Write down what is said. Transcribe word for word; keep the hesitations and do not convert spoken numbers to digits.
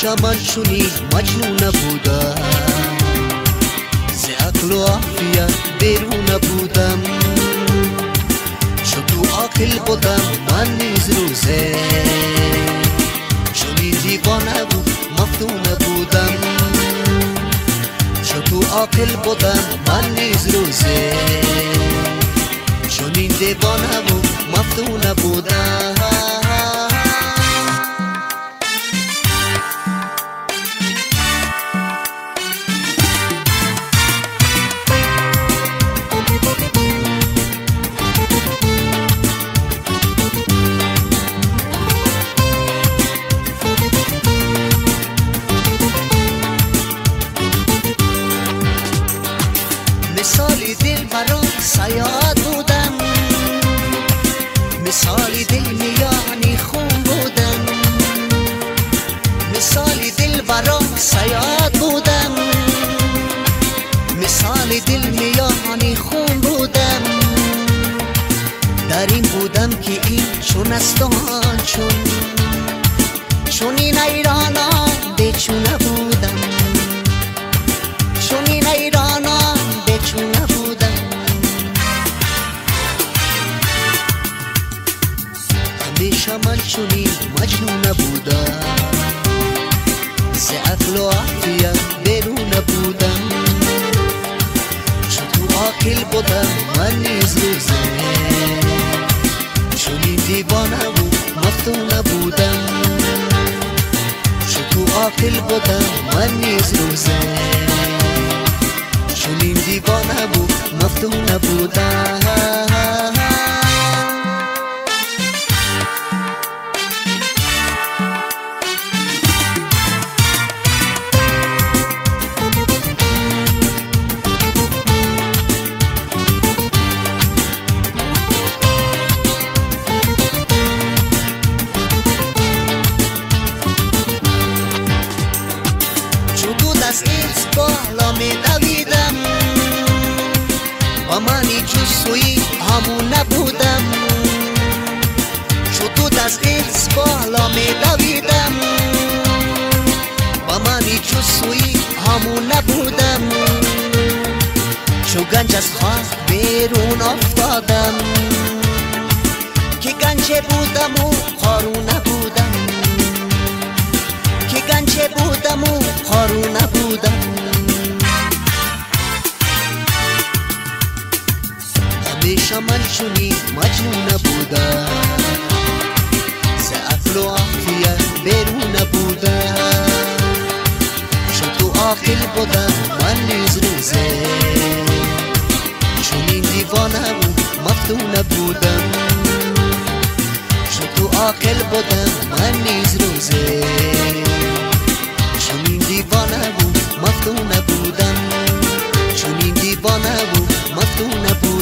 همیشه من چونی مجنون بودم، ز عقل و عافیت بیرون بودم. چو تو عاقل بودم من نیز روزه، چونی دیوانه بود مفتون بودم. چو تو عاقل بودم من نیز روزه، چونی دیوانه بود مفتون بودم. مثالی دل برام سیاد بودم، مثالی دل میانی خون بودم. مثالی دل برام سیاد بودم، مثالی دل میانی خون بودم. در این بودم که این چون است آن چون، چون این ایرانا بچونه بودم، چون این ایرانا بچونه بودم. همیشه من چونی مجنون بودم، ز عقل و عافیت بیرون بودم. چو تو عاقل بودم من نیز روزه، چونی دیوانه بود مفتون بودم. چو تو عاقل بودم من نیز روزه، چونین دیوانه بود مفتون بودم. از ایز بالا می دویدم، و منی جزوی همون نبودم. چو دود از ایز بالا می دویدم، و منی جزوی همون نبودم. چو گنج از خاک بیرون افتادم، که گنج بودم و قارون نبودم، که گنج بودم و قارون نبودم. همیشه من چونی مجنون بودم، ز عقل و عافیت بیرون بودم. چو تو عاقل بودم من نیز روزه، چونین دیوانه بود مفتون بودم. چو تو عاقل بودم من نیز روزه، چونین دیوانه بود مفتون بودم. چونین دیوانه بود مفتون بودم.